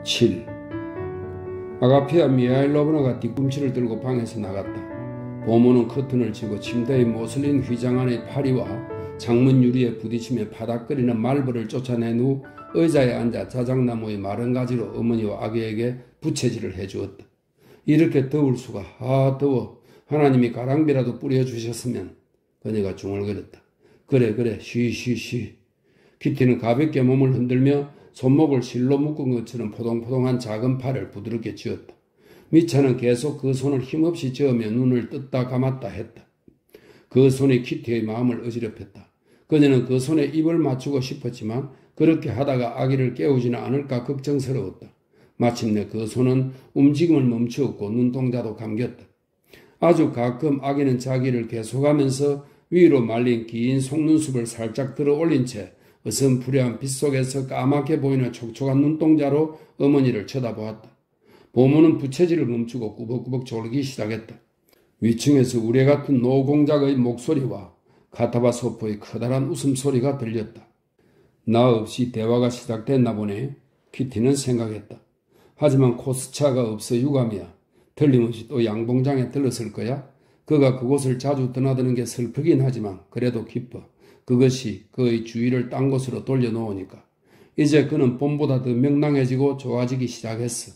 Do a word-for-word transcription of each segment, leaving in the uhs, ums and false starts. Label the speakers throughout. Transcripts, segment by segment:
Speaker 1: 칠. 아가피아 미하일로브나가 뒤꿈치를 들고 방에서 나갔다. 보모는 커튼을 치고 침대의 모슬린 휘장 안의 파리와 창문 유리에 부딪히며 바닥거리는 말벌을 쫓아낸 후 의자에 앉아 자작나무의 마른 가지로 어머니와 아기에게 부채질을 해주었다. 이렇게 더울 수가. 아 더워. 하나님이 가랑비라도 뿌려주셨으면. 그녀가 중얼거렸다. 그래 그래 쉬쉬쉬. 키티는 가볍게 몸을 흔들며 손목을 실로 묶은 것처럼 포동포동한 작은 팔을 부드럽게 쥐었다. 미차는 계속 그 손을 힘없이 저으며 눈을 떴다 감았다 했다. 그 손이 키티의 마음을 어지럽혔다. 그녀는 그 손에 입을 맞추고 싶었지만 그렇게 하다가 아기를 깨우지는 않을까 걱정스러웠다. 마침내 그 손은 움직임을 멈추었고 눈동자도 감겼다. 아주 가끔 아기는 자기를 계속하면서 위로 말린 긴 속눈썹을 살짝 들어 올린 채 어슴푸레한 빛 속에서 까맣게 보이는 촉촉한 눈동자로 어머니를 쳐다보았다. 보모는 부채질을 멈추고 꾸벅꾸벅 졸기 시작했다. 위층에서 우레 같은 노공작의 목소리와 카타바소프의 커다란 웃음소리가 들렸다. 나 없이 대화가 시작됐나 보네. 키티는 생각했다. 하지만 코스차가 없어 유감이야. 틀림없이 또 양봉장에 들렀을 거야. 그가 그곳을 자주 떠나드는 게 슬프긴 하지만 그래도 기뻐. 그것이 그의 주의를 딴 곳으로 돌려놓으니까. 이제 그는 봄보다 더 명랑해지고 좋아지기 시작했어.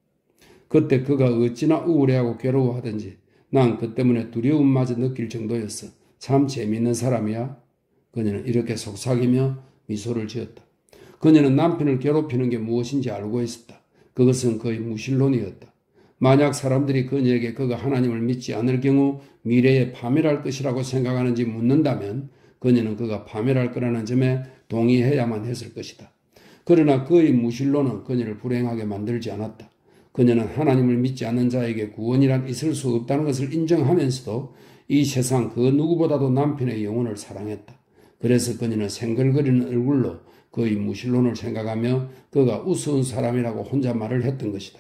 Speaker 1: 그때 그가 어찌나 우울해하고 괴로워하든지 난 그 때문에 두려움마저 느낄 정도였어. 참 재미있는 사람이야. 그녀는 이렇게 속삭이며 미소를 지었다. 그녀는 남편을 괴롭히는 게 무엇인지 알고 있었다. 그것은 거의 무신론이었다. 만약 사람들이 그녀에게 그가 하나님을 믿지 않을 경우 미래에 파멸할 것이라고 생각하는지 묻는다면 그녀는 그가 파멸할 거라는 점에 동의해야만 했을 것이다. 그러나 그의 무신론은 그녀를 불행하게 만들지 않았다. 그녀는 하나님을 믿지 않는 자에게 구원이란 있을 수 없다는 것을 인정하면서도 이 세상 그 누구보다도 남편의 영혼을 사랑했다. 그래서 그녀는 생글거리는 얼굴로 그의 무신론을 생각하며 그가 우스운 사람이라고 혼자 말을 했던 것이다.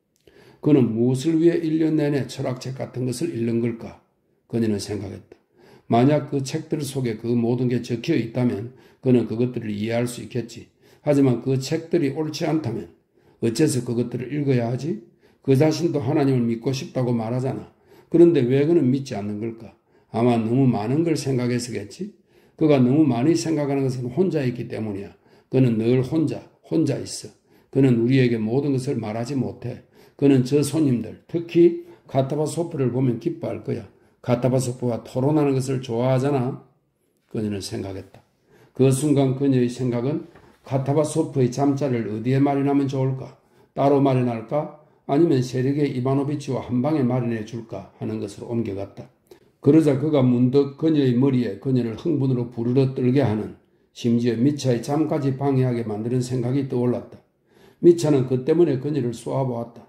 Speaker 1: 그는 무엇을 위해 일 년 내내 철학책 같은 것을 읽는 걸까? 그녀는 생각했다. 만약 그 책들 속에 그 모든 게 적혀 있다면 그는 그것들을 이해할 수 있겠지. 하지만 그 책들이 옳지 않다면 어째서 그것들을 읽어야 하지? 그 자신도 하나님을 믿고 싶다고 말하잖아. 그런데 왜 그는 믿지 않는 걸까? 아마 너무 많은 걸 생각해서겠지? 그가 너무 많이 생각하는 것은 혼자 있기 때문이야. 그는 늘 혼자, 혼자 있어. 그는 우리에게 모든 것을 말하지 못해. 그는 저 손님들, 특히 카타바소프를 보면 기뻐할 거야. 카타바소프와 토론하는 것을 좋아하잖아. 그녀는 생각했다. 그 순간 그녀의 생각은 카타바소프의 잠자리를 어디에 마련하면 좋을까? 따로 마련할까? 아니면 세르게이 이바노비치와 한방에 마련해 줄까? 하는 것으로 옮겨갔다. 그러자 그가 문득 그녀의 머리에 그녀를 흥분으로 부르르 떨게 하는, 심지어 미차의 잠까지 방해하게 만드는 생각이 떠올랐다. 미차는 그 때문에 그녀를 쏘아보았다.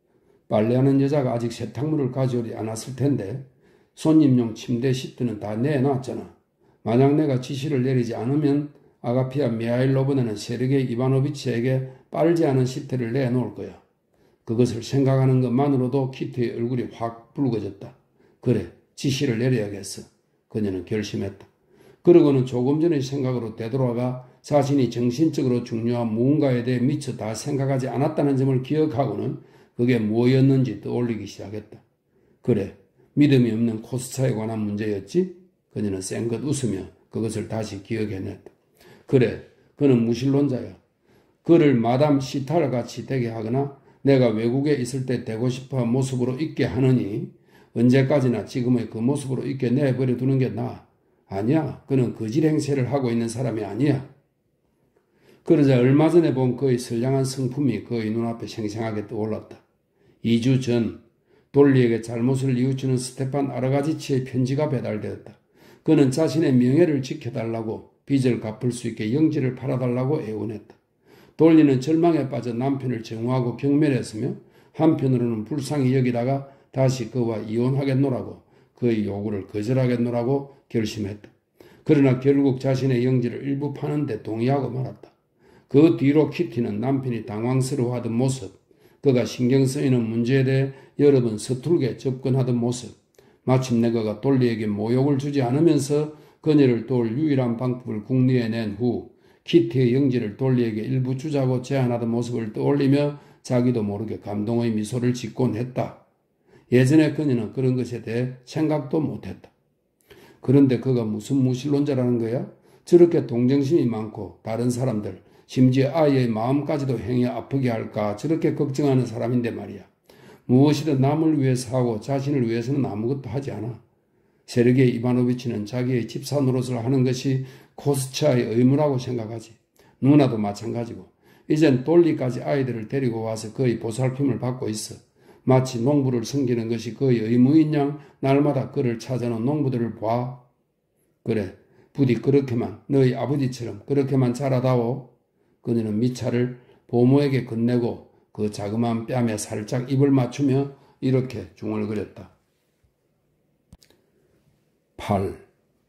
Speaker 1: 빨래하는 여자가 아직 세탁물을 가져오지 않았을 텐데 손님용 침대 시트는 다 내놨잖아. 만약 내가 지시를 내리지 않으면 아가피아 미하일로브나는 세르게이 이바노비치에게 빨지 않은 시트를 내놓을 거야. 그것을 생각하는 것만으로도 키티의 얼굴이 확 붉어졌다. 그래, 지시를 내려야겠어. 그녀는 결심했다. 그러고는 조금 전의 생각으로 되돌아가 자신이 정신적으로 중요한 무언가에 대해 미처 다 생각하지 않았다는 점을 기억하고는 그게 뭐였는지 떠올리기 시작했다. 그래, 믿음이 없는 코스차에 관한 문제였지? 그녀는 쌩긋 웃으며 그것을 다시 기억해냈다. 그래, 그는 무신론자야. 그를 마담 시탈같이 되게 하거나 내가 외국에 있을 때 되고 싶어한 모습으로 있게 하느니 언제까지나 지금의 그 모습으로 있게 내버려 두는 게 나아. 아니야, 그는 거짓 행세를 하고 있는 사람이 아니야. 그러자 얼마 전에 본 그의 선량한 성품이 그의 눈앞에 생생하게 떠올랐다. 이 주 전 돌리에게 잘못을 뉘우치는 스테판 아르가지치의 편지가 배달되었다. 그는 자신의 명예를 지켜달라고 빚을 갚을 수 있게 영지를 팔아달라고 애원했다. 돌리는 절망에 빠져 남편을 정오하고 경멸했으며 한편으로는 불쌍히 여기다가 다시 그와 이혼하겠노라고 그의 요구를 거절하겠노라고 결심했다. 그러나 결국 자신의 영지를 일부 파는데 동의하고 말았다. 그 뒤로 키티는 남편이 당황스러워하던 모습, 그가 신경 쓰이는 문제에 대해 여러 번 서툴게 접근하던 모습, 마침내 그가 돌리에게 모욕을 주지 않으면서 그녀를 도울 유일한 방법을 궁리해낸 후 키티의 영지를 돌리에게 일부 주자고 제안하던 모습을 떠올리며 자기도 모르게 감동의 미소를 짓곤 했다. 예전에 그녀는 그런 것에 대해 생각도 못했다. 그런데 그가 무슨 무신론자라는 거야? 저렇게 동정심이 많고 다른 사람들, 심지어 아이의 마음까지도 행여 아프게 할까 저렇게 걱정하는 사람인데 말이야. 무엇이든 남을 위해서 하고 자신을 위해서는 아무것도 하지 않아. 세르게이 이바노비치는 자기의 집사 노릇을 하는 것이 코스차의 의무라고 생각하지. 누나도 마찬가지고. 이젠 돌리까지 아이들을 데리고 와서 그의 보살핌을 받고 있어. 마치 농부를 섬기는 것이 그의 의무인 양 날마다 그를 찾아놓은 농부들을 봐. 그래, 부디 그렇게만 너희 아버지처럼 그렇게만 자라다오. 그녀는 미차를 보모에게 건네고 그 자그마한 뺨에 살짝 입을 맞추며 이렇게 중얼거렸다. 팔.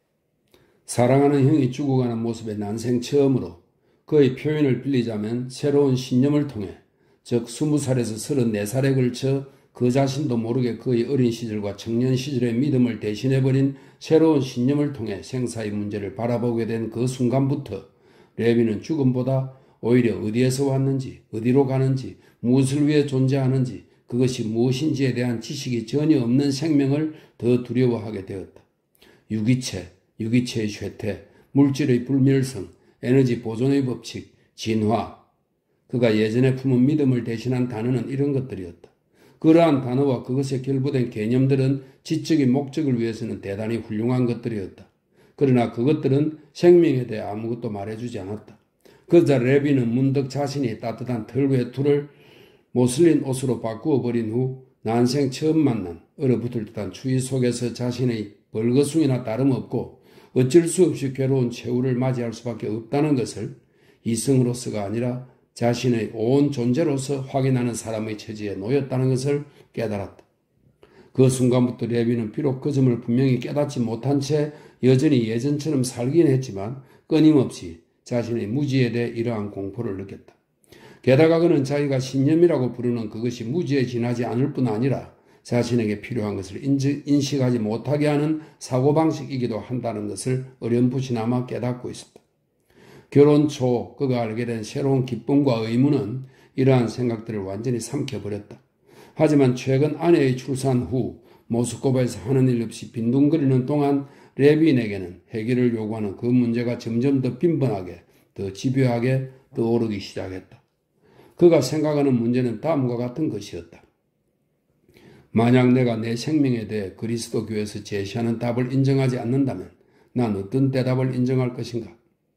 Speaker 1: 사랑하는 형이 죽어가는 모습에 난생 처음으로 그의 표현을 빌리자면 새로운 신념을 통해 즉 스무 살에서 서른네 살에 걸쳐 그 자신도 모르게 그의 어린 시절과 청년 시절의 믿음을 대신해버린 새로운 신념을 통해 생사의 문제를 바라보게 된 그 순간부터 레비는 죽음보다 오히려 어디에서 왔는지, 어디로 가는지, 무엇을 위해 존재하는지, 그것이 무엇인지에 대한 지식이 전혀 없는 생명을 더 두려워하게 되었다. 유기체, 유기체의 쇠퇴, 물질의 불멸성, 에너지 보존의 법칙, 진화. 그가 예전에 품은 믿음을 대신한 단어는 이런 것들이었다. 그러한 단어와 그것에 결부된 개념들은 지적인 목적을 위해서는 대단히 훌륭한 것들이었다. 그러나 그것들은 생명에 대해 아무것도 말해주지 않았다. 그러자 레비는 문득 자신이 따뜻한 털 외투를 모슬린 옷으로 바꾸어 버린 후 난생 처음 만난 얼어붙을 듯한 추위 속에서 자신의 벌거숭이나 다름없고 어쩔 수 없이 괴로운 최후를 맞이할 수밖에 없다는 것을 이성으로서가 아니라 자신의 온 존재로서 확인하는 사람의 처지에 놓였다는 것을 깨달았다. 그 순간부터 레비는 비록 그 점을 분명히 깨닫지 못한 채 여전히 예전처럼 살긴 했지만 끊임없이 자신의 무지에 대해 이러한 공포를 느꼈다. 게다가 그는 자기가 신념이라고 부르는 그것이 무지에 지나지 않을 뿐 아니라 자신에게 필요한 것을 인식하지 못하게 하는 사고방식이기도 한다는 것을 어렴풋이나마 깨닫고 있었다. 결혼 초 그가 알게 된 새로운 기쁨과 의무는 이러한 생각들을 완전히 삼켜버렸다. 하지만 최근 아내의 출산 후 모스크바에서 하는 일 없이 빈둥거리는 동안 레빈에게는 해결을 요구하는 그 문제가 점점 더 빈번하게, 더 집요하게 떠오르기 시작했다. 그가 생각하는 문제는 다음과 같은 것이었다. 만약 내가 내 생명에 대해 그리스도교에서 제시하는 답을 인정하지 않는다면 난 어떤 대답을 인정할 것인가?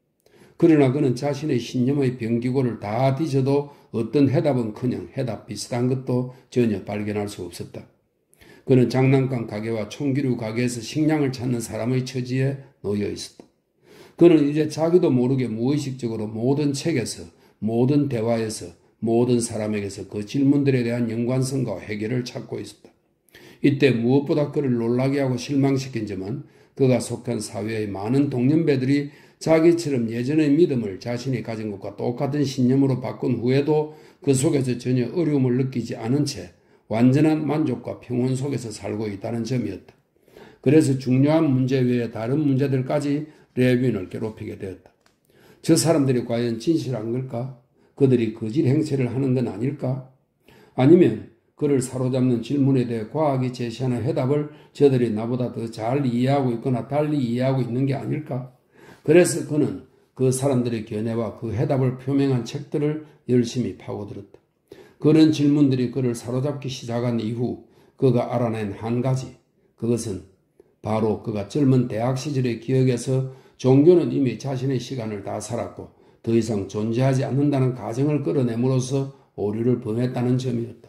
Speaker 1: 그러나 그는 자신의 신념의 병기고를 다 뒤져도 어떤 해답은커녕 해답 비슷한 것도 전혀 발견할 수 없었다. 그는 장난감 가게와 총기류 가게에서 식량을 찾는 사람의 처지에 놓여 있었다. 그는 이제 자기도 모르게 무의식적으로 모든 책에서, 모든 대화에서, 모든 사람에게서 그 질문들에 대한 연관성과 해결을 찾고 있었다. 이때 무엇보다 그를 놀라게 하고 실망시킨 점은 그가 속한 사회의 많은 동년배들이 자기처럼 예전의 믿음을 자신이 가진 것과 똑같은 신념으로 바꾼 후에도 그 속에서 전혀 어려움을 느끼지 않은 채 완전한 만족과 평온 속에서 살고 있다는 점이었다. 그래서 중요한 문제 외에 다른 문제들까지 레빈을 괴롭히게 되었다. 저 사람들이 과연 진실한 걸까? 그들이 거짓 행세를 하는 건 아닐까? 아니면 그를 사로잡는 질문에 대해 과학이 제시하는 해답을 저들이 나보다 더 잘 이해하고 있거나 달리 이해하고 있는 게 아닐까? 그래서 그는 그 사람들의 견해와 그 해답을 표명한 책들을 열심히 파고들었다. 그런 질문들이 그를 사로잡기 시작한 이후 그가 알아낸 한 가지, 그것은 바로 그가 젊은 대학 시절의 기억에서 종교는 이미 자신의 시간을 다 살았고 더 이상 존재하지 않는다는 가정을 끌어내므로써 오류를 범했다는 점이었다.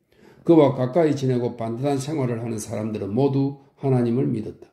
Speaker 1: 그와 가까이 지내고 반듯한 생활을 하는 사람들은 모두 하나님을 믿었다.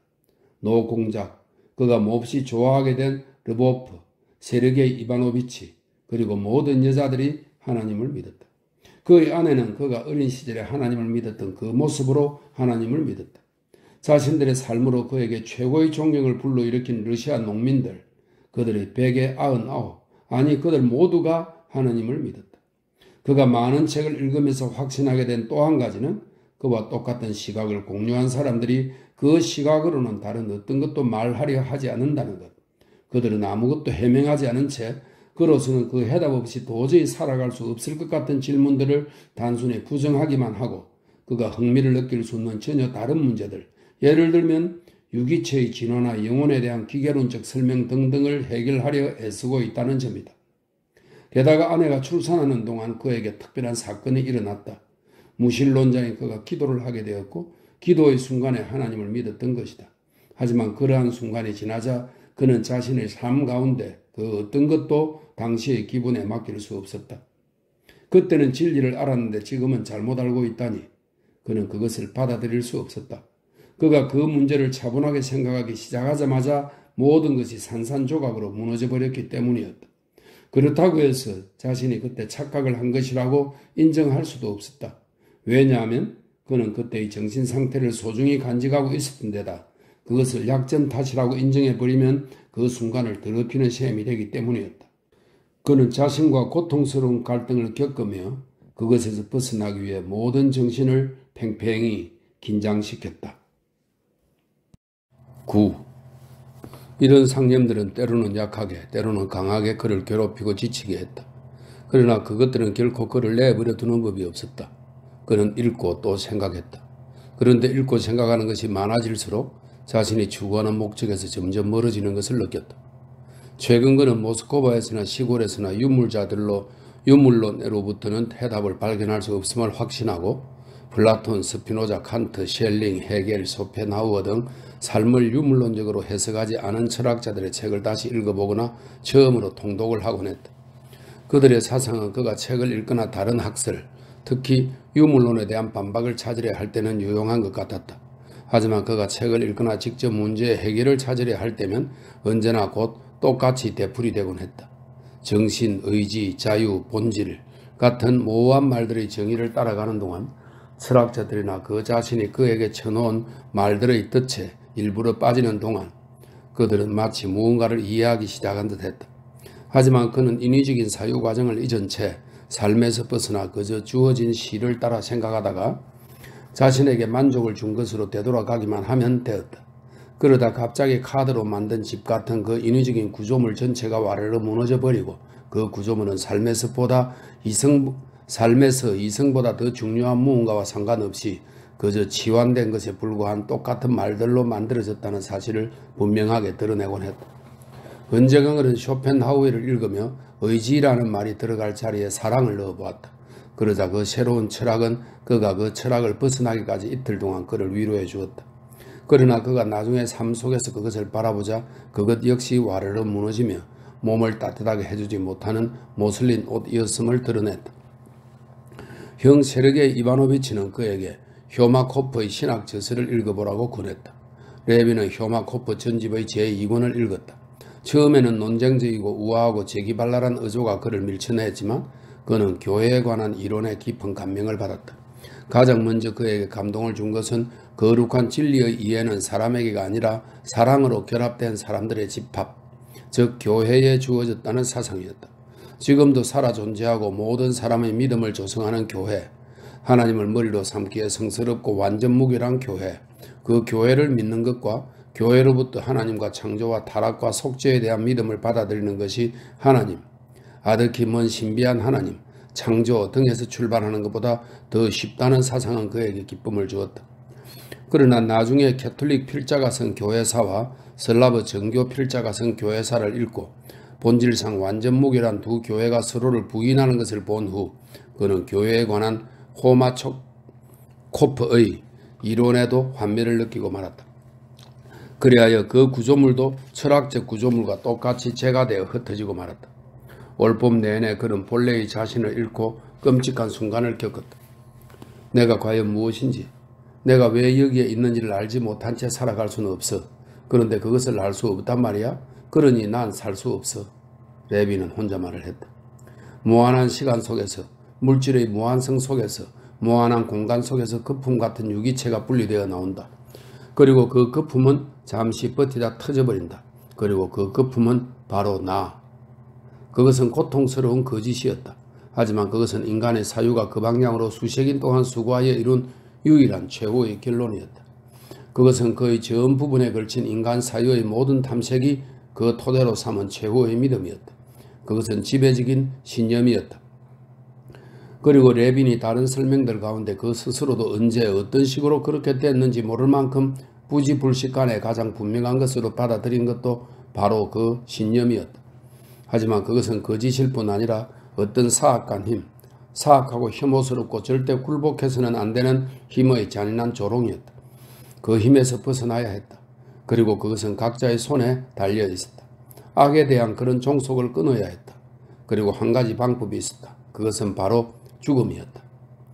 Speaker 1: 노공작, 그가 몹시 좋아하게 된 르보프, 세르게이 이바노비치, 그리고 모든 여자들이 하나님을 믿었다. 그의 아내는 그가 어린 시절에 하나님을 믿었던 그 모습으로 하나님을 믿었다. 자신들의 삶으로 그에게 최고의 존경을 불러일으킨 러시아 농민들, 그들의 백에 아흔아홉, 아니 그들 모두가 하나님을 믿었다. 그가 많은 책을 읽으면서 확신하게 된 또 한 가지는 그와 똑같은 시각을 공유한 사람들이 그 시각으로는 다른 어떤 것도 말하려 하지 않는다는 것. 그들은 아무것도 해명하지 않은 채 그로서는 그 해답 없이 도저히 살아갈 수 없을 것 같은 질문들을 단순히 부정하기만 하고 그가 흥미를 느낄 수 없는 전혀 다른 문제들, 예를 들면 유기체의 진화나 영혼에 대한 기계론적 설명 등등을 해결하려 애쓰고 있다는 점이다. 게다가 아내가 출산하는 동안 그에게 특별한 사건이 일어났다. 무신론자인 그가 기도를 하게 되었고 기도의 순간에 하나님을 믿었던 것이다. 하지만 그러한 순간이 지나자 그는 자신의 삶 가운데 그 어떤 것도 당시의 기분에 맡길 수 없었다. 그때는 진리를 알았는데 지금은 잘못 알고 있다니 그는 그것을 받아들일 수 없었다. 그가 그 문제를 차분하게 생각하기 시작하자마자 모든 것이 산산조각으로 무너져 버렸기 때문이었다. 그렇다고 해서 자신이 그때 착각을 한 것이라고 인정할 수도 없었다. 왜냐하면 그는 그때의 정신 상태를 소중히 간직하고 있었던 데다 그것을 약점 탓이라고 인정해버리면 그 순간을 더럽히는 셈이 되기 때문이었다. 그는 자신과 고통스러운 갈등을 겪으며 그것에서 벗어나기 위해 모든 정신을 팽팽히 긴장시켰다. 구. 이런 상념들은 때로는 약하게 때로는 강하게 그를 괴롭히고 지치게 했다. 그러나 그것들은 결코 그를 내버려 두는 법이 없었다. 그는 읽고 또 생각했다. 그런데 읽고 생각하는 것이 많아질수록 자신이 추구하는 목적에서 점점 멀어지는 것을 느꼈다. 최근 그는 모스크바에서나 시골에서나 유물자들로 유물론으로부터는 해답을 발견할 수 없음을 확신하고 플라톤, 스피노자, 칸트, 셸링, 헤겔, 소펜하우어 등 삶을 유물론적으로 해석하지 않은 철학자들의 책을 다시 읽어보거나 처음으로 통독을 하곤 했다. 그들의 사상은 그가 책을 읽거나 다른 학설, 특히 유물론에 대한 반박을 찾으려 할 때는 유용한 것 같았다. 하지만 그가 책을 읽거나 직접 문제의 해결을 찾으려 할 때면 언제나 곧 똑같이 되풀이되곤 했다. 정신, 의지, 자유, 본질 같은 모호한 말들의 정의를 따라가는 동안 철학자들이나 그 자신이 그에게 쳐놓은 말들의 뜻에 일부러 빠지는 동안 그들은 마치 무언가를 이해하기 시작한 듯 했다. 하지만 그는 인위적인 사유 과정을 잊은 채 삶에서 벗어나 그저 주어진 시를 따라 생각하다가 자신에게 만족을 준 것으로 되돌아가기만 하면 되었다. 그러다 갑자기 카드로 만든 집 같은 그 인위적인 구조물 전체가 와르르 무너져 버리고 그 구조물은 삶에서 보다 이성, 삶에서 이성보다 더 중요한 무언가와 상관없이 그저 치환된 것에 불과한 똑같은 말들로 만들어졌다는 사실을 분명하게 드러내곤 했다. 언젠가 그는 쇼펜하우어를 읽으며 의지라는 말이 들어갈 자리에 사랑을 넣어보았다. 그러자 그 새로운 철학은 그가 그 철학을 벗어나기까지 이틀 동안 그를 위로해 주었다. 그러나 그가 나중에 삶 속에서 그것을 바라보자 그것 역시 와르르 무너지며 몸을 따뜻하게 해주지 못하는 모슬린 옷이었음을 드러냈다. 형 세르게이 이바노비치는 그에게 효마코프의 신학 저서를 읽어보라고 권했다. 레비는 효마코프 전집의 제이 권을 읽었다. 처음에는 논쟁적이고 우아하고 재기발랄한 어조가 그를 밀쳐냈지만 그는 교회에 관한 이론에 깊은 감명을 받았다. 가장 먼저 그에게 감동을 준 것은 거룩한 진리의 이해는 사람에게가 아니라 사랑으로 결합된 사람들의 집합, 즉 교회에 주어졌다는 사상이었다. 지금도 살아 존재하고 모든 사람의 믿음을 조성하는 교회, 하나님을 머리로 삼기에 성스럽고 완전 무결한 교회, 그 교회를 믿는 것과 교회로부터 하나님과 창조와 타락과 속죄에 대한 믿음을 받아들이는 것이 하나님, 아득히 먼 신비한 하나님, 창조 등에서 출발하는 것보다 더 쉽다는 사상은 그에게 기쁨을 주었다. 그러나 나중에 캐톨릭 필자가성 교회사와 슬라브 정교 필자가성 교회사를 읽고 본질상 완전 무결한 두 교회가 서로를 부인하는 것을 본 후 그는 교회에 관한 호마초코프의 이론에도 환멸을 느끼고 말았다. 그리하여 그 구조물도 철학적 구조물과 똑같이 재가되어 흩어지고 말았다. 올봄 내내 그는 본래의 자신을 잃고 끔찍한 순간을 겪었다. 내가 과연 무엇인지, 내가 왜 여기에 있는지를 알지 못한 채 살아갈 수는 없어. 그런데 그것을 알 수 없단 말이야. 그러니 난 살 수 없어. 레비는 혼자 말을 했다. 무한한 시간 속에서, 물질의 무한성 속에서, 무한한 공간 속에서 거품 같은 유기체가 분리되어 나온다. 그리고 그 거품은 잠시 버티다 터져버린다. 그리고 그 거품은 바로 나. 그것은 고통스러운 거짓이었다. 하지만 그것은 인간의 사유가 그 방향으로 수세기 동안 수고하여 이룬 유일한 최후의 결론이었다. 그것은 그의 전 부분에 걸친 인간 사유의 모든 탐색이 그 토대로 삼은 최후의 믿음이었다. 그것은 지배적인 신념이었다. 그리고 레빈이 다른 설명들 가운데 그 스스로도 언제 어떤 식으로 그렇게 됐는지 모를 만큼 부지불식간에 가장 분명한 것으로 받아들인 것도 바로 그 신념이었다. 하지만 그것은 거짓일 뿐 아니라 어떤 사악한 힘, 사악하고 혐오스럽고 절대 굴복해서는 안 되는 힘의 잔인한 조롱이었다. 그 힘에서 벗어나야 했다. 그리고 그것은 각자의 손에 달려 있었다. 악에 대한 그런 종속을 끊어야 했다. 그리고 한 가지 방법이 있었다. 그것은 바로 죽음이었다.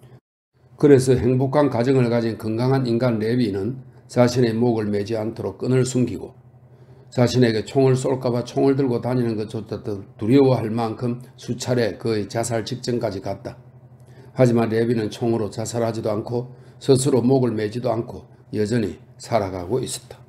Speaker 1: 그래서 행복한 가정을 가진 건강한 인간 레비는 자신의 목을 매지 않도록 끈을 숨기고 자신에게 총을 쏠까봐 총을 들고 다니는 것조차도 두려워할 만큼 수차례 그의 자살 직전까지 갔다. 하지만 레비는 총으로 자살하지도 않고 스스로 목을 매지도 않고 여전히 살아가고 있었다.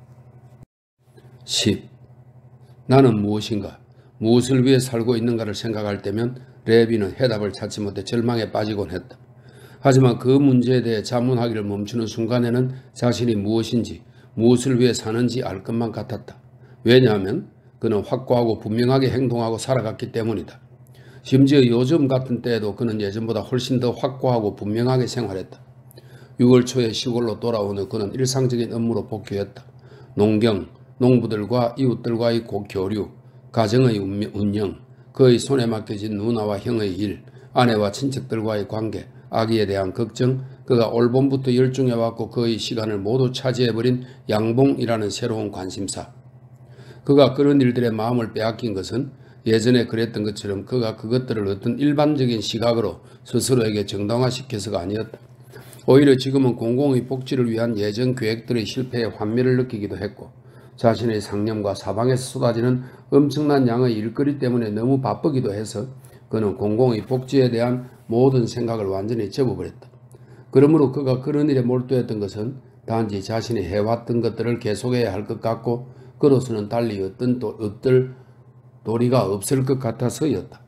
Speaker 1: 십. 나는 무엇인가, 무엇을 위해 살고 있는가를 생각할 때면 레비는 해답을 찾지 못해 절망에 빠지곤 했다. 하지만 그 문제에 대해 자문하기를 멈추는 순간에는 자신이 무엇인지, 무엇을 위해 사는지 알 것만 같았다. 왜냐하면 그는 확고하고 분명하게 행동하고 살아갔기 때문이다. 심지어 요즘 같은 때에도 그는 예전보다 훨씬 더 확고하고 분명하게 생활했다. 유월 초에 시골로 돌아온 후 그는 일상적인 업무로 복귀했다. 농경, 농부들과 이웃들과의 교류, 가정의 운영, 그의 손에 맡겨진 누나와 형의 일, 아내와 친척들과의 관계, 아기에 대한 걱정, 그가 올봄부터 열중해왔고 그의 시간을 모두 차지해버린 양봉이라는 새로운 관심사. 그가 그런 일들의 마음을 빼앗긴 것은 예전에 그랬던 것처럼 그가 그것들을 어떤 일반적인 시각으로 스스로에게 정당화시켜서가 아니었다. 오히려 지금은 공공의 복지를 위한 예전 계획들의 실패에 환멸을 느끼기도 했고 자신의 상념과 사방에서 쏟아지는 엄청난 양의 일거리 때문에 너무 바쁘기도 해서 그는 공공의 복지에 대한 모든 생각을 완전히 접어버렸다. 그러므로 그가 그런 일에 몰두했던 것은 단지 자신이 해왔던 것들을 계속해야 할 것 같고 그로서는 달리 어떤 또 어떨 도리가 없을 것 같아서였다.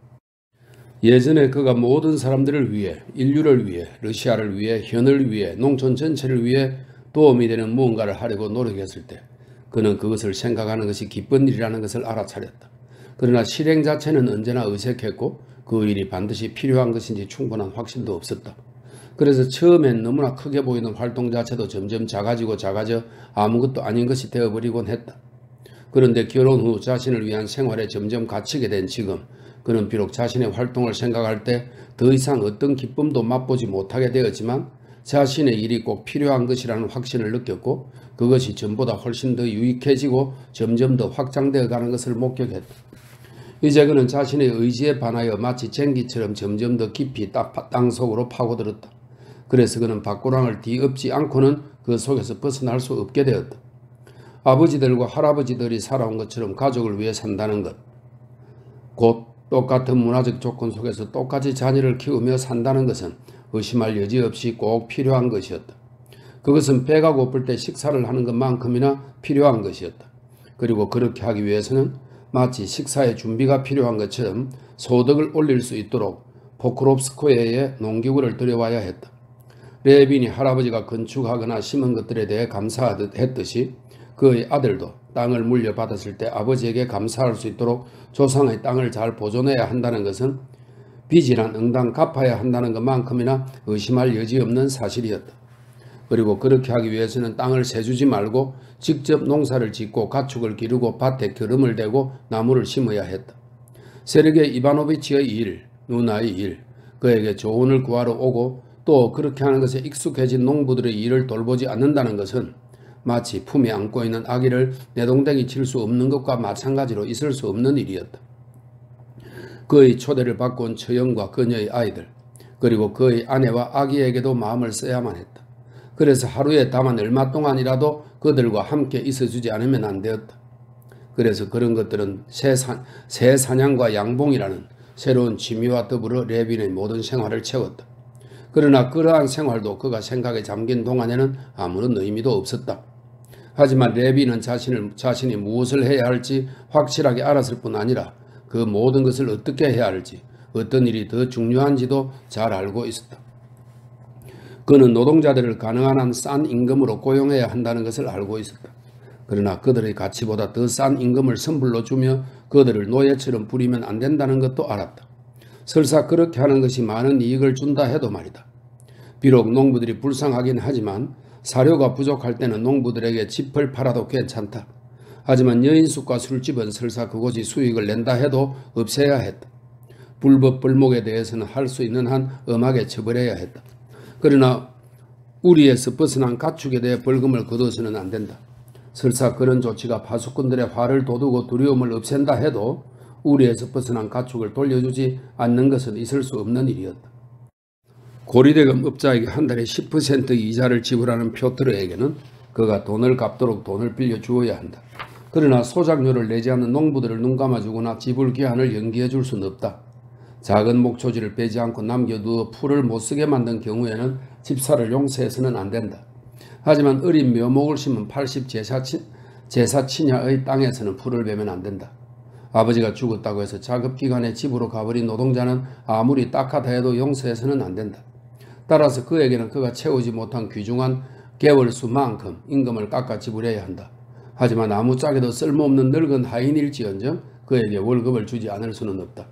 Speaker 1: 예전에 그가 모든 사람들을 위해, 인류를 위해, 러시아를 위해, 현을 위해, 농촌 전체를 위해 도움이 되는 무언가를 하려고 노력했을 때 그는 그것을 생각하는 것이 기쁜 일이라는 것을 알아차렸다. 그러나 실행 자체는 언제나 어색했고 그 일이 반드시 필요한 것인지 충분한 확신도 없었다. 그래서 처음엔 너무나 크게 보이는 활동 자체도 점점 작아지고 작아져 아무것도 아닌 것이 되어버리곤 했다. 그런데 결혼 후 자신을 위한 생활에 점점 갇히게 된 지금 그는 비록 자신의 활동을 생각할 때 더 이상 어떤 기쁨도 맛보지 못하게 되었지만 자신의 일이 꼭 필요한 것이라는 확신을 느꼈고 그것이 전보다 훨씬 더 유익해지고 점점 더 확장되어 가는 것을 목격했다. 이제 그는 자신의 의지에 반하여 마치 쟁기처럼 점점 더 깊이 땅속으로 파고들었다. 그래서 그는 밭고랑을 뒤엎지 않고는 그 속에서 벗어날 수 없게 되었다. 아버지들과 할아버지들이 살아온 것처럼 가족을 위해 산다는 것, 곧 똑같은 문화적 조건 속에서 똑같이 자녀를 키우며 산다는 것은 의심할 여지 없이 꼭 필요한 것이었다. 그것은 배가 고플 때 식사를 하는 것만큼이나 필요한 것이었다. 그리고 그렇게 하기 위해서는 마치 식사의 준비가 필요한 것처럼 소득을 올릴 수 있도록 포크롭스코에의 농기구를 들여와야 했다. 레빈이 할아버지가 건축하거나 심은 것들에 대해 감사했듯이 그의 아들도 땅을 물려받았을 때 아버지에게 감사할 수 있도록 조상의 땅을 잘 보존해야 한다는 것은 빚이란 응당 갚아야 한다는 것만큼이나 의심할 여지 없는 사실이었다. 그리고 그렇게 하기 위해서는 땅을 세주지 말고 직접 농사를 짓고 가축을 기르고 밭에 기름을 대고 나무를 심어야 했다. 세르게이 이바노비치의 일, 누나의 일, 그에게 조언을 구하러 오고 또 그렇게 하는 것에 익숙해진 농부들의 일을 돌보지 않는다는 것은 마치 품에 안고 있는 아기를 내동댕이 칠 수 없는 것과 마찬가지로 있을 수 없는 일이었다. 그의 초대를 받고 온 처형과 그녀의 아이들, 그리고 그의 아내와 아기에게도 마음을 써야만 했다. 그래서 하루에 다만 얼마 동안이라도 그들과 함께 있어주지 않으면 안 되었다. 그래서 그런 것들은 새, 사, 새 사냥과 양봉이라는 새로운 취미와 더불어 레빈의 모든 생활을 채웠다. 그러나 그러한 생활도 그가 생각에 잠긴 동안에는 아무런 의미도 없었다. 하지만 레빈은 자신을, 자신이 무엇을 해야 할지 확실하게 알았을 뿐 아니라 그 모든 것을 어떻게 해야 할지, 어떤 일이 더 중요한지도 잘 알고 있었다. 그는 노동자들을 가능한 한 싼 임금으로 고용해야 한다는 것을 알고 있었다. 그러나 그들의 가치보다 더 싼 임금을 선불로 주며 그들을 노예처럼 부리면 안 된다는 것도 알았다. 설사 그렇게 하는 것이 많은 이익을 준다 해도 말이다. 비록 농부들이 불쌍하긴 하지만 사료가 부족할 때는 농부들에게 짚을 팔아도 괜찮다. 하지만 여인숙과 술집은 설사 그곳이 수익을 낸다 해도 없애야 했다. 불법 벌목에 대해서는 할 수 있는 한 엄하게 처벌해야 했다. 그러나 우리에서 벗어난 가축에 대해 벌금을 거둬서는 안 된다. 설사 그런 조치가 파수꾼들의 화를 돋우고 두려움을 없앤다 해도 우리에서 벗어난 가축을 돌려주지 않는 것은 있을 수 없는 일이었다. 고리대금 업자에게 한 달에 십 퍼센트 이자를 지불하는 표트르에게는 그가 돈을 갚도록 돈을 빌려 주어야 한다. 그러나 소작료를 내지 않는 농부들을 눈감아주거나 지불 기한을 연기해 줄 수는 없다. 작은 목초지를 베지 않고 남겨두어 풀을 못쓰게 만든 경우에는 집사를 용서해서는 안 된다. 하지만 어린 묘목을 심은 팔십 제사치, 제사치냐의 땅에서는 풀을 베면 안 된다. 아버지가 죽었다고 해서 작업기간에 집으로 가버린 노동자는 아무리 딱하다 해도 용서해서는 안 된다. 따라서 그에게는 그가 채우지 못한 귀중한 개월수만큼 임금을 깎아 지불해야 한다. 하지만 아무짝에도 쓸모없는 늙은 하인일지언정 그에게 월급을 주지 않을 수는 없다.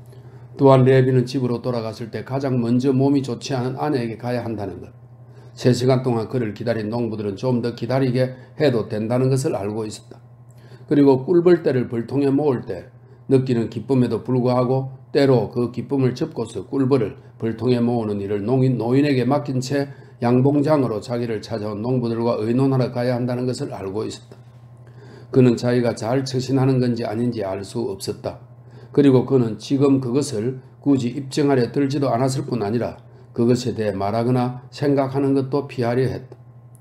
Speaker 1: 또한 레비는 집으로 돌아갔을 때 가장 먼저 몸이 좋지 않은 아내에게 가야 한다는 것. 세 시간 동안 그를 기다린 농부들은 좀 더 기다리게 해도 된다는 것을 알고 있었다. 그리고 꿀벌 때를 벌통에 모을 때 느끼는 기쁨에도 불구하고 때로 그 기쁨을 접고서 꿀벌을 벌통에 모으는 일을 농인, 노인에게 맡긴 채 양봉장으로 자기를 찾아온 농부들과 의논하러 가야 한다는 것을 알고 있었다. 그는 자기가 잘 처신하는 건지 아닌지 알 수 없었다. 그리고 그는 지금 그것을 굳이 입증하려 들지도 않았을 뿐 아니라 그것에 대해 말하거나 생각하는 것도 피하려 했다.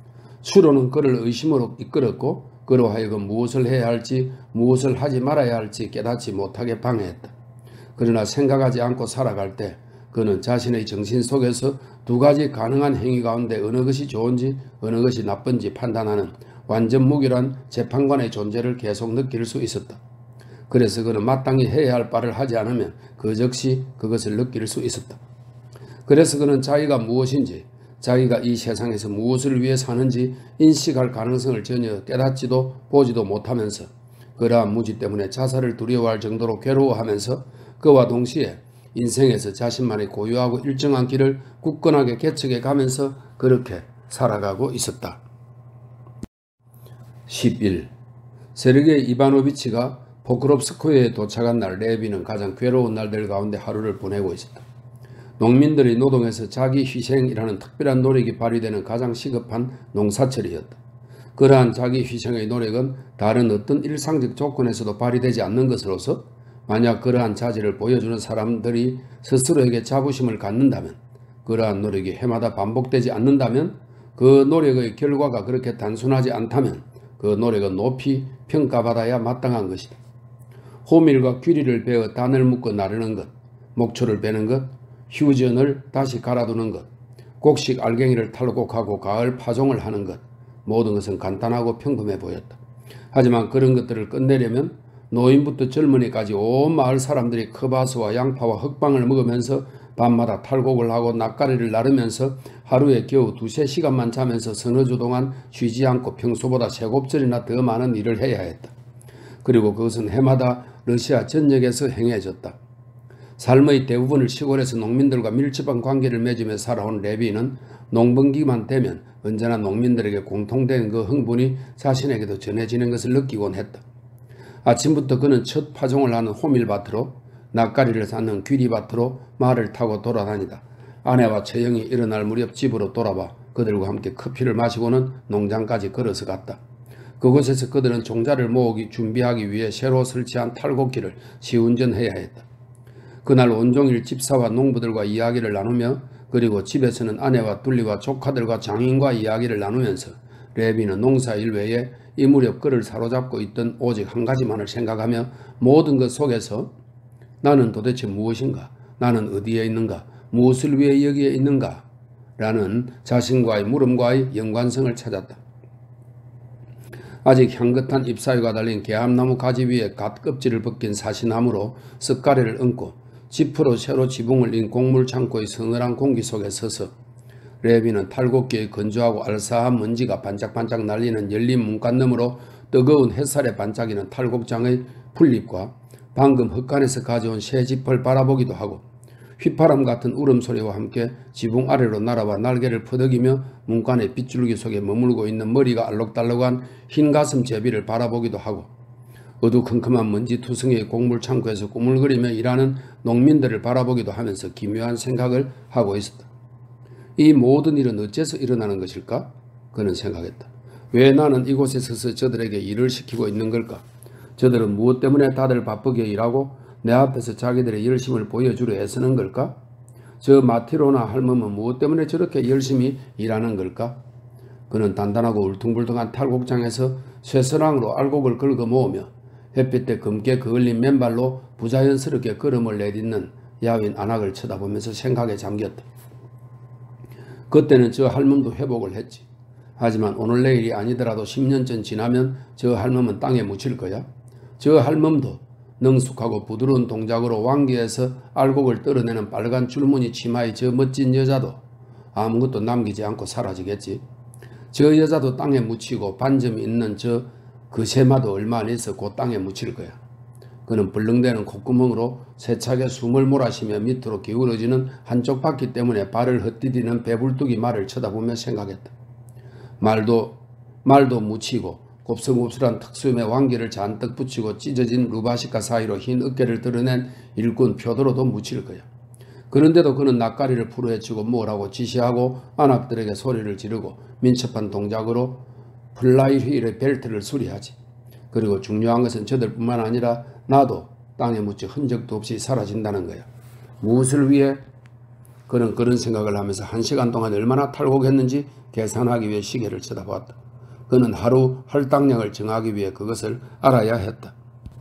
Speaker 1: 추론은 그를 의심으로 이끌었고 그로 하여금 무엇을 해야 할지 무엇을 하지 말아야 할지 깨닫지 못하게 방해했다. 그러나 생각하지 않고 살아갈 때 그는 자신의 정신 속에서 두 가지 가능한 행위 가운데 어느 것이 좋은지 어느 것이 나쁜지 판단하는 완전 무결한 재판관의 존재를 계속 느낄 수 있었다. 그래서 그는 마땅히 해야 할 바를 하지 않으면 그 즉시 그것을 느낄 수 있었다. 그래서 그는 자기가 무엇인지 자기가 이 세상에서 무엇을 위해 사는지 인식할 가능성을 전혀 깨닫지도 보지도 못하면서 그러한 무지 때문에 자살을 두려워할 정도로 괴로워하면서 그와 동시에 인생에서 자신만의 고유하고 일정한 길을 굳건하게 개척해 가면서 그렇게 살아가고 있었다. 십일. 세르게이 이바노비치가 포크롭스코에에 도착한 날 레비는 가장 괴로운 날들 가운데 하루를 보내고 있었다. 농민들의 노동에서 자기 희생이라는 특별한 노력이 발휘되는 가장 시급한 농사철이었다. 그러한 자기 희생의 노력은 다른 어떤 일상적 조건에서도 발휘되지 않는 것으로서 만약 그러한 자질을 보여주는 사람들이 스스로에게 자부심을 갖는다면 그러한 노력이 해마다 반복되지 않는다면 그 노력의 결과가 그렇게 단순하지 않다면 그 노력은 높이 평가받아야 마땅한 것이다. 호밀과 귀리를 베어 단을 묶어 나르는 것, 목초를 베는 것, 휴전을 다시 갈아두는 것, 곡식 알갱이를 탈곡하고 가을 파종을 하는 것, 모든 것은 간단하고 평범해 보였다. 하지만 그런 것들을 끝내려면 노인부터 젊은이까지 온 마을 사람들이 커바스와 양파와 흑방을 먹으면서 밤마다 탈곡을 하고 낯가리를 나르면서 하루에 겨우 두세 시간만 자면서 서너 주 동안 쉬지 않고 평소보다 세 곱절이나 더 많은 일을 해야 했다. 그리고 그것은 해마다 러시아 전역에서 행해졌다. 삶의 대부분을 시골에서 농민들과 밀접한 관계를 맺으며 살아온 레비는 농번기만 되면 언제나 농민들에게 공통된 그 흥분이 자신에게도 전해지는 것을 느끼곤 했다. 아침부터 그는 첫 파종을 하는 호밀밭으로 낯가리를 쌓는 귀리밭으로 말을 타고 돌아다니다 아내와 처형이 일어날 무렵 집으로 돌아와 그들과 함께 커피를 마시고는 농장까지 걸어서 갔다. 그곳에서 그들은 종자를 모으기 준비하기 위해 새로 설치한 탈곡기를 시운전해야 했다. 그날 온종일 집사와 농부들과 이야기를 나누며 그리고 집에서는 아내와 둘리와 조카들과 장인과 이야기를 나누면서 레비는 농사일 외에 이 무렵 그를 사로잡고 있던 오직 한 가지만을 생각하며 모든 것 속에서 나는 도대체 무엇인가? 나는 어디에 있는가? 무엇을 위해 여기에 있는가? 라는 자신과의 물음과의 연관성을 찾았다. 아직 향긋한 잎사귀가 달린 개암나무 가지 위에 갓 껍질을 벗긴 사시나무로 쓱가리를 얹고 지프로 새로 지붕을 인 곡물 창고의 서늘한 공기 속에 서서 레비는 탈곡기의 건조하고 알싸한 먼지가 반짝반짝 날리는 열린 문간 너머로 뜨거운 햇살에 반짝이는 탈곡장의 풀잎과 방금 헛간에서 가져온 새짚을 바라보기도 하고 휘파람 같은 울음소리와 함께 지붕 아래로 날아와 날개를 퍼덕이며 문간의 빗줄기 속에 머물고 있는 머리가 알록달록한 흰 가슴 제비를 바라보기도 하고 어두컴컴한 먼지 투성이의 곡물 창고에서 꾸물거리며 일하는 농민들을 바라보기도 하면서 기묘한 생각을 하고 있었다. 이 모든 일은 어째서 일어나는 것일까? 그는 생각했다. 왜 나는 이곳에 서서 저들에게 일을 시키고 있는 걸까? 저들은 무엇 때문에 다들 바쁘게 일하고 내 앞에서 자기들의 열심을 보여주려 애쓰는 걸까? 저 마티로나 할멈은 무엇 때문에 저렇게 열심히 일하는 걸까? 그는 단단하고 울퉁불퉁한 탈곡장에서 쇠서랑으로 알곡을 긁어 모으며 햇빛에 검게 그을린 맨발로 부자연스럽게 걸음을 내딛는 야윈 안악을 쳐다보면서 생각에 잠겼다. 그때는 저 할멈도 회복을 했지. 하지만 오늘 내일이 아니더라도 십 년 전 지나면 저 할멈은 땅에 묻힐 거야. 저 할멈도 능숙하고 부드러운 동작으로 왕기에서 알곡을 떨어내는 빨간 줄무늬 치마의 저 멋진 여자도 아무것도 남기지 않고 사라지겠지. 저 여자도 땅에 묻히고 반점이 있는 저 그세마도 얼마 안 있어 곧 땅에 묻힐 거야. 그는 벌렁대는 콧구멍으로 세차게 숨을 몰아쉬며 밑으로 기울어지는 한쪽 바퀴 때문에 발을 헛디디는 배불뚝이 말을 쳐다보며 생각했다. 말도 말도 묻히고 곱슬곱슬한 턱수염에 왕기를 잔뜩 붙이고 찢어진 루바시카 사이로 흰 어깨를 드러낸 일꾼 표도로도 묻힐 거야. 그런데도 그는 낯가리를 풀어헤치고 뭐라고 지시하고 안악들에게 소리를 지르고 민첩한 동작으로 플라이 휠의 벨트를 수리하지. 그리고 중요한 것은 저들뿐만 아니라 나도 땅에 묻혀 흔적도 없이 사라진다는 거야. 무엇을 위해? 그는 그런 생각을 하면서 한 시간 동안 얼마나 탈곡했는지 계산하기 위해 시계를 쳐다보았다. 그는 하루 할당량을 정하기 위해 그것을 알아야 했다.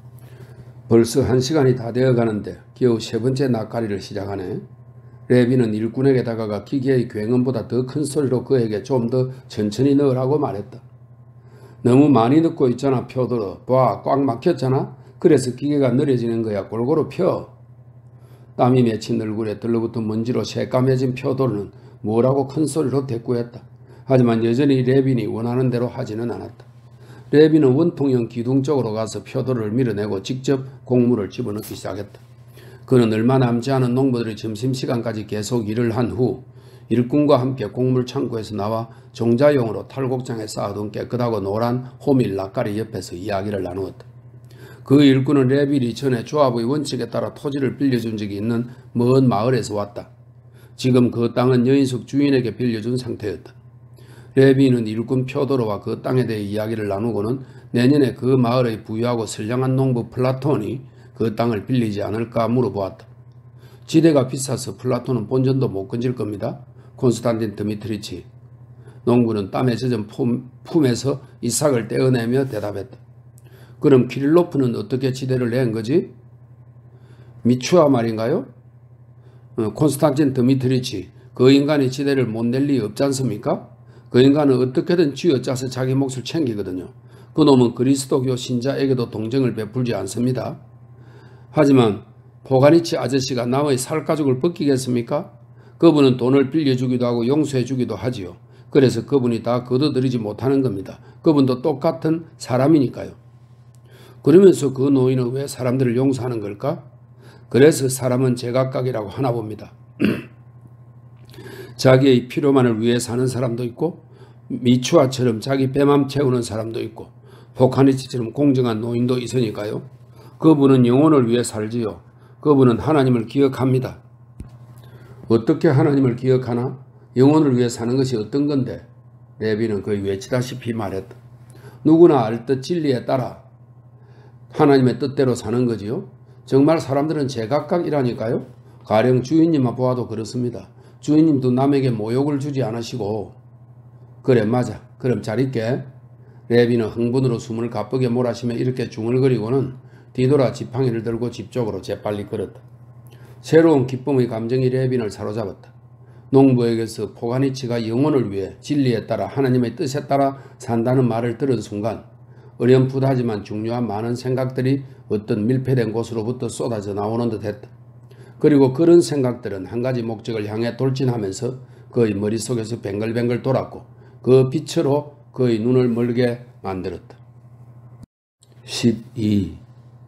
Speaker 1: 벌써 한 시간이 다 되어가는데 겨우 세 번째 낯가리를 시작하네. 레비는 일꾼에게 다가가 기계의 굉음보다 더 큰 소리로 그에게 좀 더 천천히 넣으라고 말했다. 너무 많이 넣고 있잖아, 표들어. 봐, 꽉 막혔잖아. 그래서 기계가 느려지는 거야. 골고루 펴. 땀이 맺힌 얼굴에 들러붙은 먼지로 새까매진 표도는 뭐라고 큰 소리로 대꾸했다. 하지만 여전히 레빈이 원하는 대로 하지는 않았다. 레빈은 원통형 기둥 쪽으로 가서 표도를 밀어내고 직접 곡물을 집어넣기 시작했다. 그는 얼마 남지 않은 농부들이 점심시간까지 계속 일을 한 후 일꾼과 함께 곡물 창고에서 나와 종자용으로 탈곡장에 쌓아둔 깨끗하고 노란 호밀 낯가리 옆에서 이야기를 나누었다. 그 일꾼은 레빈이 전에 조합의 원칙에 따라 토지를 빌려준 적이 있는 먼 마을에서 왔다. 지금 그 땅은 여인숙 주인에게 빌려준 상태였다. 레빈은 일꾼 표도로와 그 땅에 대해 이야기를 나누고는 내년에 그 마을의 부유하고 선량한 농부 플라톤이 그 땅을 빌리지 않을까 물어보았다. 지대가 비싸서 플라톤은 본전도 못 건질 겁니다. 콘스탄틴 드미트리치. 농부는 땀에 젖은 품, 품에서 이삭을 떼어내며 대답했다. 그럼 키릴로프는 어떻게 지대를 낸 거지? 미추아 말인가요? 어, 콘스탄틴 드미트리치. 그 인간이 지대를 못 낼 리 없지 않습니까? 그 인간은 어떻게든 쥐어짜서 자기 몫을 챙기거든요. 그 놈은 그리스도교 신자에게도 동정을 베풀지 않습니다. 하지만 포가니치 아저씨가 남의 살가죽을 벗기겠습니까? 그분은 돈을 빌려주기도 하고 용서해주기도 하지요. 그래서 그분이 다 거둬들이지 못하는 겁니다. 그분도 똑같은 사람이니까요. 그러면서 그 노인은 왜 사람들을 용서하는 걸까? 그래서 사람은 제각각이라고 하나 봅니다. 자기의 필요만을 위해 사는 사람도 있고 미추아처럼 자기 배만 채우는 사람도 있고 포카니치처럼 공정한 노인도 있으니까요. 그분은 영혼을 위해 살지요. 그분은 하나님을 기억합니다. 어떻게 하나님을 기억하나? 영혼을 위해 사는 것이 어떤 건데? 레비는 거의 외치다시피 말했다. 누구나 알 듯 진리에 따라 하나님의 뜻대로 사는 거지요. 정말 사람들은 제각각이라니까요. 가령 주인님만 보아도 그렇습니다. 주인님도 남에게 모욕을 주지 않으시고. 그래 맞아. 그럼 잘 있게. 레비는 흥분으로 숨을 가쁘게 몰아쉬며 이렇게 중얼거리고는 뒤돌아 지팡이를 들고 집 쪽으로 재빨리 걸었다. 새로운 기쁨의 감정이 레빈을 사로잡았다. 농부에게서 포가니치가 영혼을 위해 진리에 따라 하나님의 뜻에 따라 산다는 말을 들은 순간 어렴풋하지만 중요한 많은 생각들이 어떤 밀폐된 곳으로부터 쏟아져 나오는 듯 했다. 그리고 그런 생각들은 한 가지 목적을 향해 돌진하면서 그의 머릿속에서 뱅글뱅글 돌았고 그 빛으로 그의 눈을 멀게 만들었다. 십이.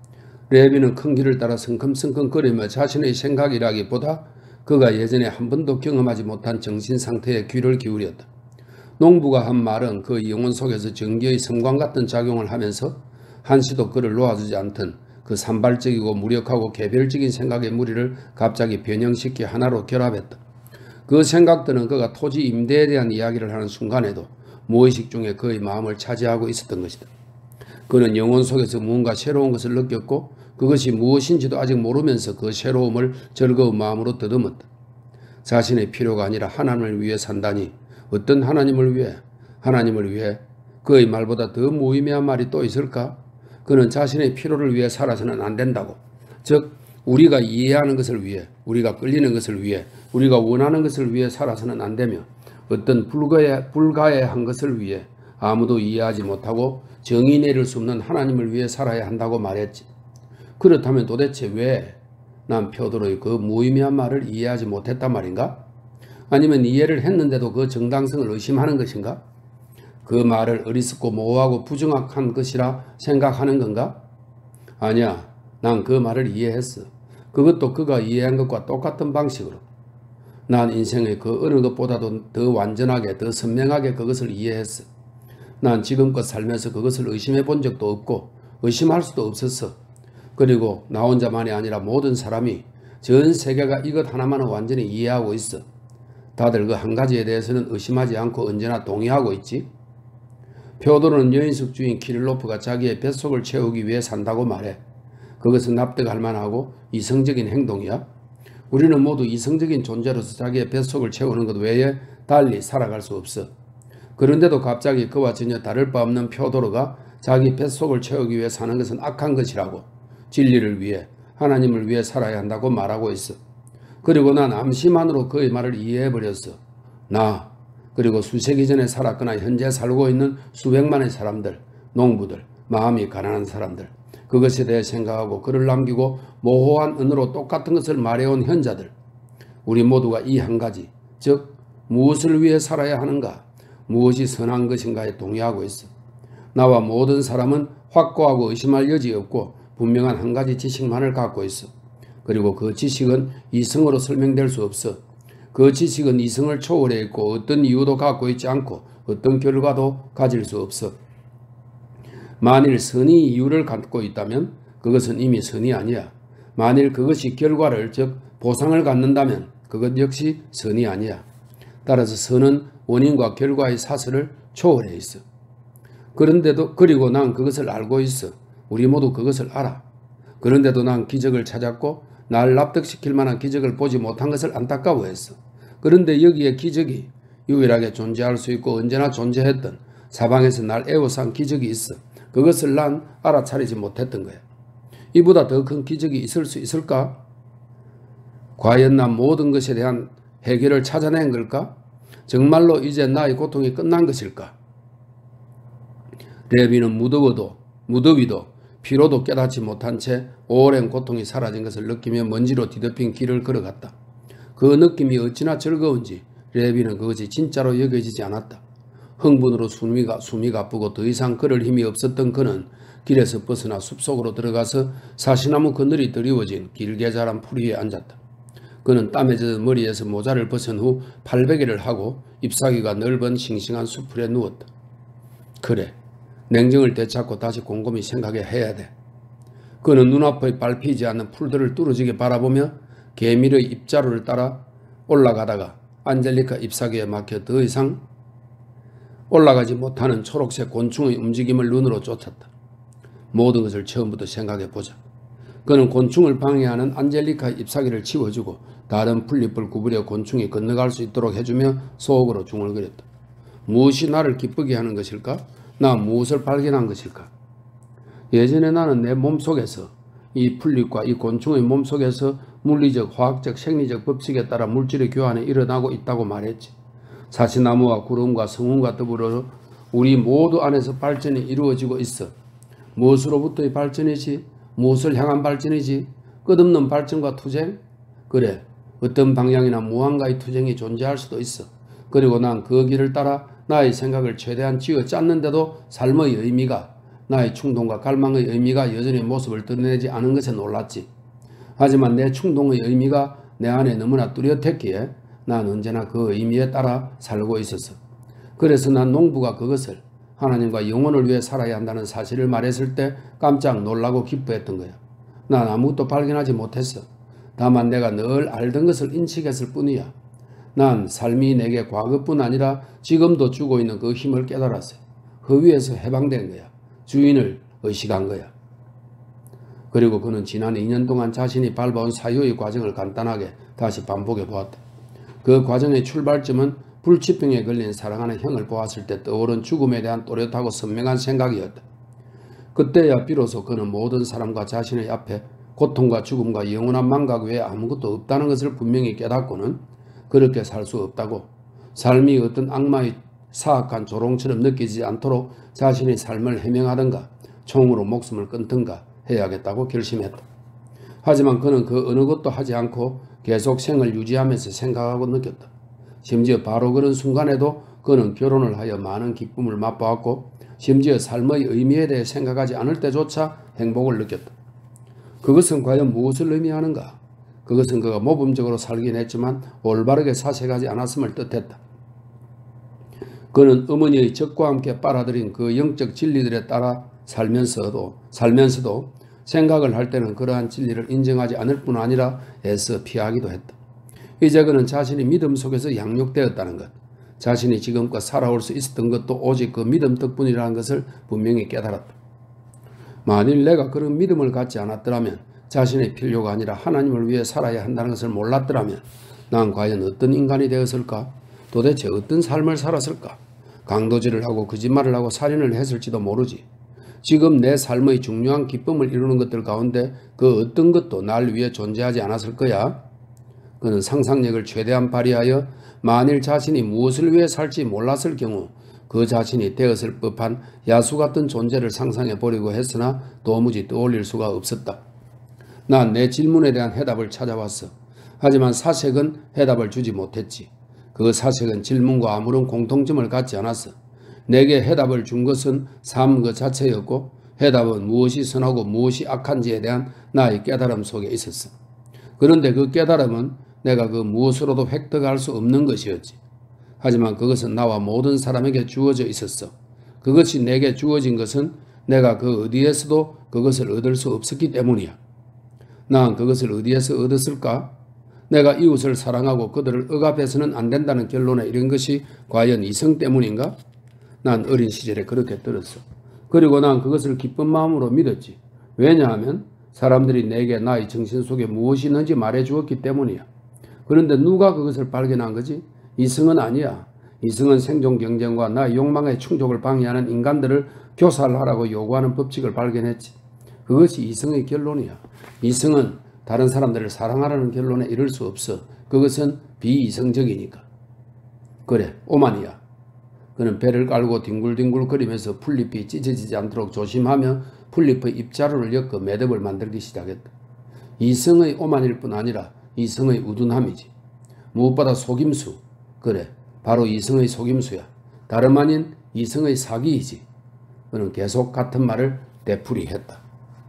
Speaker 1: 레비는 큰 길을 따라 성큼성큼거리며 자신의 생각이라기보다 그가 예전에 한 번도 경험하지 못한 정신 상태에 귀를 기울였다. 농부가 한 말은 그 영혼 속에서 전기의 섬광 같은 작용을 하면서 한시도 그를 놓아주지 않던 그 산발적이고 무력하고 개별적인 생각의 무리를 갑자기 변형시켜 하나로 결합했다. 그 생각들은 그가 토지 임대에 대한 이야기를 하는 순간에도 무의식 중에 그의 마음을 차지하고 있었던 것이다. 그는 영혼 속에서 무언가 새로운 것을 느꼈고 그것이 무엇인지도 아직 모르면서 그 새로움을 즐거운 마음으로 더듬었다. 자신의 필요가 아니라 하나님을 위해 산다니 어떤 하나님을 위해? 하나님을 위해? 그의 말보다 더 무의미한 말이 또 있을까? 그는 자신의 필요를 위해 살아서는 안 된다고. 즉 우리가 이해하는 것을 위해, 우리가 끌리는 것을 위해, 우리가 원하는 것을 위해 살아서는 안 되며 어떤 불가해, 불가해한 것을 위해 아무도 이해하지 못하고 정의 내릴 수 없는 하나님을 위해 살아야 한다고 말했지. 그렇다면 도대체 왜 난 표더로의 그 무의미한 말을 이해하지 못했단 말인가? 아니면 이해를 했는데도 그 정당성을 의심하는 것인가? 그 말을 어리석고 모호하고 부정확한 것이라 생각하는 건가? 아니야. 난 그 말을 이해했어. 그것도 그가 이해한 것과 똑같은 방식으로. 난 인생의 그 어느 것보다도 더 완전하게, 더 선명하게 그것을 이해했어. 난 지금껏 살면서 그것을 의심해 본 적도 없고 의심할 수도 없었어. 그리고 나 혼자만이 아니라 모든 사람이 전 세계가 이것 하나만은 완전히 이해하고 있어. 다들 그 한 가지에 대해서는 의심하지 않고 언제나 동의하고 있지. 표도로는 여인숙 주인 키릴로프가 자기의 뱃속을 채우기 위해 산다고 말해. 그것은 납득할 만하고 이성적인 행동이야. 우리는 모두 이성적인 존재로서 자기의 뱃속을 채우는 것 외에 달리 살아갈 수 없어. 그런데도 갑자기 그와 전혀 다를 바 없는 표도로가 자기 뱃속을 채우기 위해 사는 것은 악한 것이라고, 진리를 위해, 하나님을 위해 살아야 한다고 말하고 있어. 그리고 난 암시만으로 그의 말을 이해해버렸어. 나, 그리고 수세기 전에 살았거나 현재 살고 있는 수백만의 사람들, 농부들, 마음이 가난한 사람들, 그것에 대해 생각하고 글을 남기고 모호한 언어로 똑같은 것을 말해온 현자들, 우리 모두가 이 한 가지, 즉 무엇을 위해 살아야 하는가, 무엇이 선한 것인가에 동의하고 있어. 나와 모든 사람은 확고하고 의심할 여지 없고 분명한 한 가지 지식만을 갖고 있어. 그리고 그 지식은 이성으로 설명될 수 없어. 그 지식은 이성을 초월해 있고 어떤 이유도 갖고 있지 않고 어떤 결과도 가질 수 없어. 만일 선이 이유를 갖고 있다면 그것은 이미 선이 아니야. 만일 그것이 결과를, 즉 보상을 갖는다면 그것 역시 선이 아니야. 따라서 선은 원인과 결과의 사슬을 초월해 있어. 그런데도, 그리고 난 그것을 알고 있어. 우리 모두 그것을 알아. 그런데도 난 기적을 찾았고 날 납득시킬 만한 기적을 보지 못한 것을 안타까워했어. 그런데 여기에 기적이 유일하게 존재할 수 있고 언제나 존재했던 사방에서 날 애워싼 기적이 있어. 그것을 난 알아차리지 못했던 거야. 이보다 더 큰 기적이 있을 수 있을까? 과연 난 모든 것에 대한 해결을 찾아낸 걸까? 정말로 이제 나의 고통이 끝난 것일까? 레비는 무더워도, 무더위도 피로도 깨닫지 못한 채 오랜 고통이 사라진 것을 느끼며 먼지로 뒤덮인 길을 걸어갔다. 그 느낌이 어찌나 즐거운지 레비는 그것이 진짜로 여겨지지 않았다. 흥분으로 숨이, 숨이 가쁘고 더 이상 걸을 힘이 없었던 그는 길에서 벗어나 숲속으로 들어가서 사시나무 그늘이 드리워진 길게 자란 풀 위에 앉았다. 그는 땀에 젖은 머리에서 모자를 벗은 후 팔베개를 하고 잎사귀가 넓은 싱싱한 숲풀에 누웠다. 그래, 냉정을 되찾고 다시 곰곰이 생각해야 돼. 그는 눈앞에 밟히지 않는 풀들을 뚫어지게 바라보며 개미의 입자루를 따라 올라가다가 안젤리카 잎사귀에 막혀 더 이상 올라가지 못하는 초록색 곤충의 움직임을 눈으로 쫓았다. 모든 것을 처음부터 생각해보자. 그는 곤충을 방해하는 안젤리카 잎사귀를 치워주고 다른 풀잎을 구부려 곤충이 건너갈 수 있도록 해주며 속으로 중얼거렸다. 무엇이 나를 기쁘게 하는 것일까? 나 무엇을 발견한 것일까? 예전에 나는 내 몸속에서 이 풀잎과 이 곤충의 몸속에서 물리적, 화학적, 생리적 법칙에 따라 물질의 교환이 일어나고 있다고 말했지. 사시나무와 구름과 성운과 더불어 우리 모두 안에서 발전이 이루어지고 있어. 무엇으로부터의 발전이지? 무엇을 향한 발전이지? 끝없는 발전과 투쟁? 그래, 어떤 방향이나 무한가의 투쟁이 존재할 수도 있어. 그리고 난 그 길을 따라 나의 생각을 최대한 쥐어 짰는데도 삶의 의미가, 나의 충동과 갈망의 의미가 여전히 모습을 드러내지 않은 것에 놀랐지. 하지만 내 충동의 의미가 내 안에 너무나 뚜렷했기에 난 언제나 그 의미에 따라 살고 있었어. 그래서 난 농부가 그것을 하나님과 영혼을 위해 살아야 한다는 사실을 말했을 때 깜짝 놀라고 기뻐했던 거야. 난 아무것도 발견하지 못했어. 다만 내가 늘 알던 것을 인식했을 뿐이야. 난 삶이 내게 과거뿐 아니라 지금도 주고 있는 그 힘을 깨달았어. 그 위에서 해방된 거야. 주인을 의식한 거야. 그리고 그는 지난 이 년 동안 자신이 밟아온 사유의 과정을 간단하게 다시 반복해 보았다. 그 과정의 출발점은 불치병에 걸린 사랑하는 형을 보았을 때 떠오른 죽음에 대한 또렷하고 선명한 생각이었다. 그때야 비로소 그는 모든 사람과 자신의 앞에 고통과 죽음과 영원한 망각 외에 아무것도 없다는 것을 분명히 깨닫고는 그렇게 살 수 없다고, 삶이 어떤 악마의 사악한 조롱처럼 느끼지 않도록 자신의 삶을 해명하든가 총으로 목숨을 끊든가 해야겠다고 결심했다. 하지만 그는 그 어느 것도 하지 않고 계속 생을 유지하면서 생각하고 느꼈다. 심지어 바로 그런 순간에도 그는 결혼을 하여 많은 기쁨을 맛보았고 심지어 삶의 의미에 대해 생각하지 않을 때조차 행복을 느꼈다. 그것은 과연 무엇을 의미하는가? 그것은 그가 모범적으로 살긴 했지만 올바르게 사색하지 않았음을 뜻했다. 그는 어머니의 적과 함께 빨아들인 그 영적 진리들에 따라 살면서도 살면서도 생각을 할 때는 그러한 진리를 인정하지 않을 뿐 아니라 애써 피하기도 했다. 이제 그는 자신이 믿음 속에서 양육되었다는 것, 자신이 지금껏 살아올 수 있었던 것도 오직 그 믿음 덕분이라는 것을 분명히 깨달았다. 만일 내가 그런 믿음을 갖지 않았더라면, 자신의 필요가 아니라 하나님을 위해 살아야 한다는 것을 몰랐더라면 난 과연 어떤 인간이 되었을까? 도대체 어떤 삶을 살았을까? 강도질을 하고 거짓말을 하고 살인을 했을지도 모르지. 지금 내 삶의 중요한 기쁨을 이루는 것들 가운데 그 어떤 것도 날 위해 존재하지 않았을 거야. 그는 상상력을 최대한 발휘하여 만일 자신이 무엇을 위해 살지 몰랐을 경우 그 자신이 되었을 법한 야수 같은 존재를 상상해 보려고 했으나 도무지 떠올릴 수가 없었다. 난 내 질문에 대한 해답을 찾아왔어. 하지만 사색은 해답을 주지 못했지. 그 사색은 질문과 아무런 공통점을 갖지 않았어. 내게 해답을 준 것은 삶 그 자체였고 해답은 무엇이 선하고 무엇이 악한지에 대한 나의 깨달음 속에 있었어. 그런데 그 깨달음은 내가 그 무엇으로도 획득할 수 없는 것이었지. 하지만 그것은 나와 모든 사람에게 주어져 있었어. 그것이 내게 주어진 것은 내가 그 어디에서도 그것을 얻을 수 없었기 때문이야. 난 그것을 어디에서 얻었을까? 내가 이웃을 사랑하고 그들을 억압해서는 안 된다는 결론에 이른 것이 과연 이성 때문인가? 난 어린 시절에 그렇게 들었어. 그리고 난 그것을 기쁜 마음으로 믿었지. 왜냐하면 사람들이 내게 나의 정신 속에 무엇이 있는지 말해주었기 때문이야. 그런데 누가 그것을 발견한 거지? 이성은 아니야. 이성은 생존 경쟁과 나의 욕망의 충족을 방해하는 인간들을 교살하라고 요구하는 법칙을 발견했지. 그것이 이성의 결론이야. 이성은 다른 사람들을 사랑하라는 결론에 이를 수 없어. 그것은 비이성적이니까. 그래, 오만이야. 그는 배를 깔고 뒹굴뒹굴 거리면서 풀잎이 찢어지지 않도록 조심하며 풀잎의 입자루를 엮어 매듭을 만들기 시작했다. 이성의 오만일 뿐 아니라 이성의 우둔함이지. 무엇보다 속임수. 그래, 바로 이성의 속임수야. 다름 아닌 이성의 사기이지. 그는 계속 같은 말을 되풀이했다.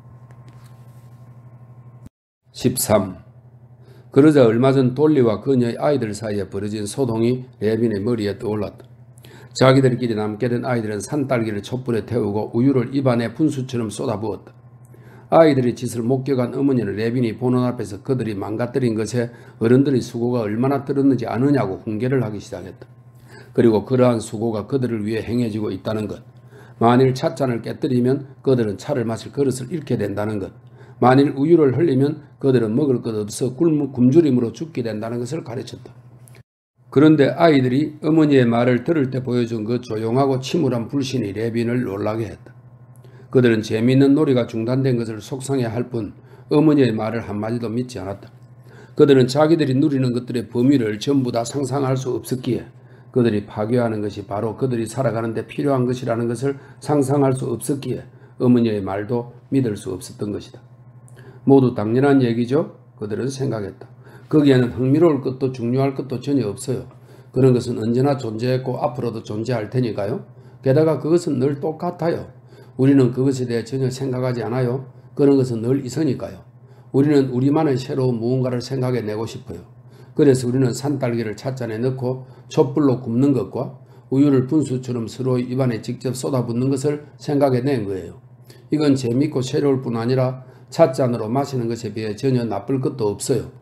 Speaker 1: 십삼. 그러자 얼마 전 돌리와 그녀의 아이들 사이에 벌어진 소동이 레빈의 머리에 떠올랐다. 자기들끼리 남게 된 아이들은 산딸기를 촛불에 태우고 우유를 입안에 분수처럼 쏟아부었다. 아이들의 짓을 목격한 어머니는 레빈이 보는 앞에서 그들이 망가뜨린 것에 어른들의 수고가 얼마나 들었는지 아느냐고 훈계를 하기 시작했다. 그리고 그러한 수고가 그들을 위해 행해지고 있다는 것. 만일 찻잔을 깨뜨리면 그들은 차를 마실 그릇을 잃게 된다는 것. 만일 우유를 흘리면 그들은 먹을 것 없어 굶주림으로 죽게 된다는 것을 가르쳤다. 그런데 아이들이 어머니의 말을 들을 때 보여준 그 조용하고 침울한 불신이 레빈을 놀라게 했다. 그들은 재미있는 놀이가 중단된 것을 속상해할 뿐 어머니의 말을 한마디도 믿지 않았다. 그들은 자기들이 누리는 것들의 범위를 전부 다 상상할 수 없었기에 그들이 파괴하는 것이 바로 그들이 살아가는 데 필요한 것이라는 것을 상상할 수 없었기에 어머니의 말도 믿을 수 없었던 것이다. 모두 당연한 얘기죠? 그들은 생각했다. 거기에는 흥미로울 것도 중요할 것도 전혀 없어요. 그런 것은 언제나 존재했고 앞으로도 존재할 테니까요. 게다가 그것은 늘 똑같아요. 우리는 그것에 대해 전혀 생각하지 않아요. 그런 것은 늘 있으니까요. 우리는 우리만의 새로운 무언가를 생각해내고 싶어요. 그래서 우리는 산딸기를 찻잔에 넣고 촛불로 굽는 것과 우유를 분수처럼 서로 입안에 직접 쏟아붓는 것을 생각해낸 거예요. 이건 재밌고 새로울 뿐 아니라 찻잔으로 마시는 것에 비해 전혀 나쁠 것도 없어요.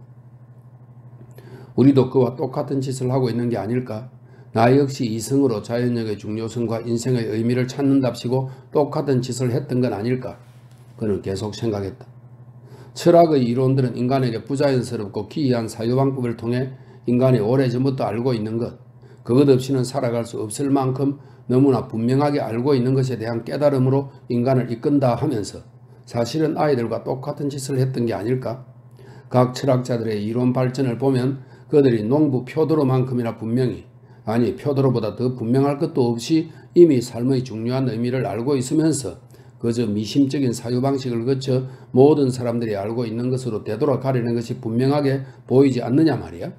Speaker 1: 우리도 그와 똑같은 짓을 하고 있는 게 아닐까? 나 역시 이성으로 자연력의 중요성과 인생의 의미를 찾는답시고 똑같은 짓을 했던 건 아닐까? 그는 계속 생각했다. 철학의 이론들은 인간에게 부자연스럽고 기이한 사유방법을 통해 인간이 오래전부터 알고 있는 것, 그것 없이는 살아갈 수 없을 만큼 너무나 분명하게 알고 있는 것에 대한 깨달음으로 인간을 이끈다 하면서 사실은 아이들과 똑같은 짓을 했던 게 아닐까? 각 철학자들의 이론 발전을 보면 그들이 농부 표도로만큼이나 분명히, 아니 표도로보다 더 분명할 것도 없이 이미 삶의 중요한 의미를 알고 있으면서 그저 미심적인 사유방식을 거쳐 모든 사람들이 알고 있는 것으로 되돌아가려는 것이 분명하게 보이지 않느냐 말이야.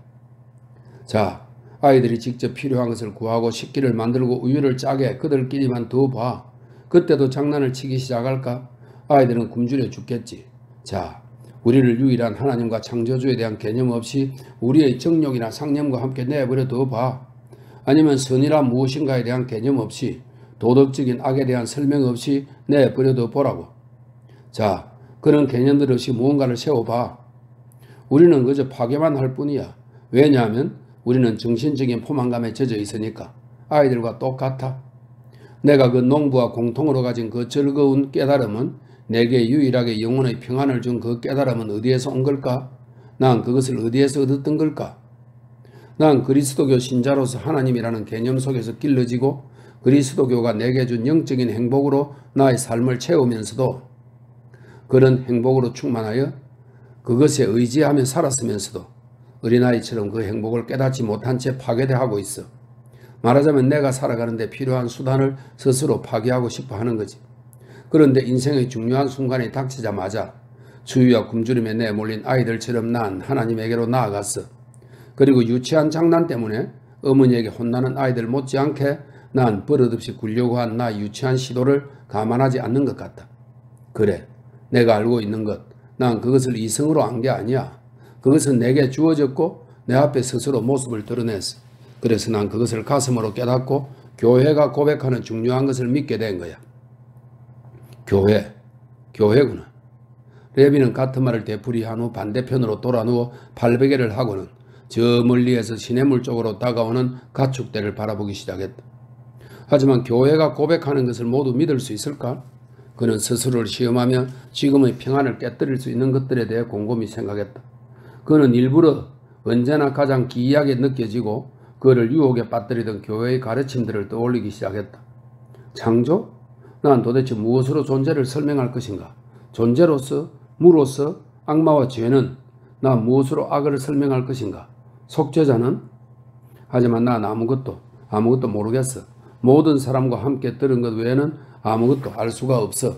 Speaker 1: 자, 아이들이 직접 필요한 것을 구하고 식기를 만들고 우유를 짜게 그들끼리만 둬봐. 그때도 장난을 치기 시작할까? 아이들은 굶주려 죽겠지. 자, 우리를 유일한 하나님과 창조주에 대한 개념 없이 우리의 정욕이나 상념과 함께 내버려 둬봐. 아니면 선이란 무엇인가에 대한 개념 없이 도덕적인 악에 대한 설명 없이 내버려둬 보라고. 자, 그런 개념들 없이 무언가를 세워봐. 우리는 그저 파괴만 할 뿐이야. 왜냐하면 우리는 정신적인 포만감에 젖어 있으니까. 아이들과 똑같아. 내가 그 농부와 공통으로 가진 그 즐거운 깨달음은, 내게 유일하게 영혼의 평안을 준 그 깨달음은 어디에서 온 걸까? 난 그것을 어디에서 얻었던 걸까? 난 그리스도교 신자로서 하나님이라는 개념 속에서 길러지고 그리스도교가 내게 준 영적인 행복으로 나의 삶을 채우면서도, 그런 행복으로 충만하여 그것에 의지하며 살았으면서도 어린아이처럼 그 행복을 깨닫지 못한 채 파괴되하고 있어. 말하자면 내가 살아가는데 필요한 수단을 스스로 파괴하고 싶어 하는 거지. 그런데 인생의 중요한 순간이 닥치자마자 주위와 굶주림에 내몰린 아이들처럼 난 하나님에게로 나아갔어. 그리고 유치한 장난 때문에 어머니에게 혼나는 아이들 못지않게 난 버릇없이 굴려고 한 나 유치한 시도를 감안하지 않는 것 같다. 그래, 내가 알고 있는 것, 난 그것을 이성으로 안 게 아니야. 그것은 내게 주어졌고 내 앞에 스스로 모습을 드러냈어. 그래서 난 그것을 가슴으로 깨닫고 교회가 고백하는 중요한 것을 믿게 된 거야. 교회, 교회구나. 레비는 같은 말을 되풀이한 후 반대편으로 돌아누워 발베개를 하고는 저 멀리에서 시냇물 쪽으로 다가오는 가축대를 바라보기 시작했다. 하지만 교회가 고백하는 것을 모두 믿을 수 있을까? 그는 스스로를 시험하며 지금의 평안을 깨뜨릴 수 있는 것들에 대해 곰곰이 생각했다. 그는 일부러 언제나 가장 기이하게 느껴지고 그를 유혹에 빠뜨리던 교회의 가르침들을 떠올리기 시작했다. 창조? 난 도대체 무엇으로 존재를 설명할 것인가? 존재로서, 무로서, 악마와 죄는 난 무엇으로 악을 설명할 것인가? 속죄자는? 하지만 난 아무것도, 아무것도 모르겠어. 모든 사람과 함께 들은 것 외에는 아무것도 알 수가 없어.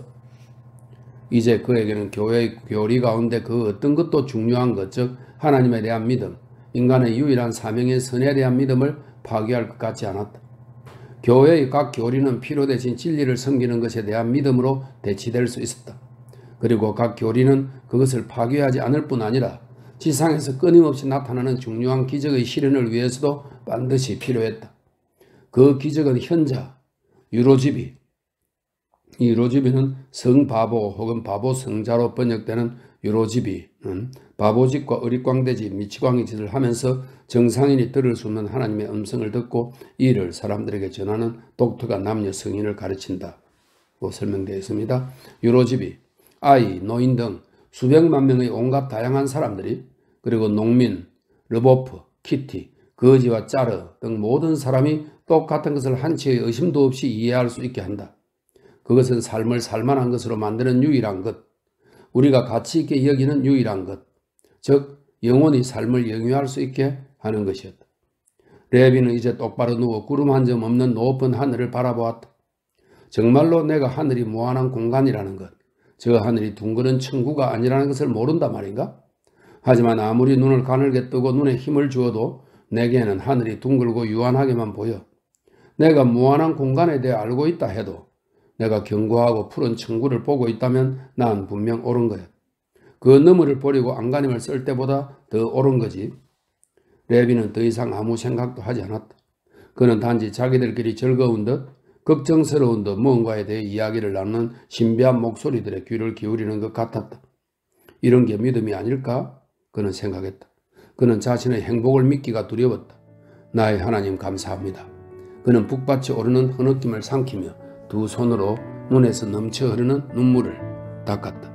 Speaker 1: 이제 그에게는 교회의 교리 가운데 그 어떤 것도 중요한 것, 즉 하나님에 대한 믿음, 인간의 유일한 사명의 선에 대한 믿음을 파괴할 것 같지 않았다. 교회의 각 교리는 필요 대신 진리를 섬기는 것에 대한 믿음으로 대치될 수 있었다. 그리고 각 교리는 그것을 파괴하지 않을 뿐 아니라 지상에서 끊임없이 나타나는 중요한 기적의 실현을 위해서도 반드시 필요했다. 그 기적은 현자, 유로지비. 이 유로지비는 성바보 혹은 바보 성자로 번역되는 유로지비는 바보짓과 어릿광대짓, 미치광이짓을 하면서 정상인이 들을 수 없는 하나님의 음성을 듣고 이를 사람들에게 전하는 독특한 남녀 성인을 가르친다고 설명되어 있습니다. 유로지비, 아이, 노인 등 수백만 명의 온갖 다양한 사람들이, 그리고 농민, 르보프, 키티, 거지와 짜르 등 모든 사람이 똑같은 것을 한치의 의심도 없이 이해할 수 있게 한다. 그것은 삶을 살만한 것으로 만드는 유일한 것, 우리가 가치 있게 여기는 유일한 것, 즉 영원히 삶을 영위할 수 있게 하는 것이었다. 레비는 이제 똑바로 누워 구름 한 점 없는 높은 하늘을 바라보았다. 정말로 내가 하늘이 무한한 공간이라는 것, 저 하늘이 둥그런 천구가 아니라는 것을 모른다 말인가? 하지만 아무리 눈을 가늘게 뜨고 눈에 힘을 주어도 내게는 하늘이 둥글고 유한하게만 보여. 내가 무한한 공간에 대해 알고 있다 해도 내가 견고하고 푸른 청구를 보고 있다면 난 분명 옳은 거야. 그 너머를 버리고 안간힘을 쓸 때보다 더 옳은 거지. 레비는 더 이상 아무 생각도 하지 않았다. 그는 단지 자기들끼리 즐거운 듯 걱정스러운 듯 무언가에 대해 이야기를 나누는 신비한 목소리들의 귀를 기울이는 것 같았다. 이런 게 믿음이 아닐까? 그는 생각했다. 그는 자신의 행복을 믿기가 두려웠다. 나의 하나님 감사합니다. 그는 북밭이 오르는 흐느낌을 삼키며 두 손으로 눈에서 넘쳐 흐르는 눈물을 닦았다.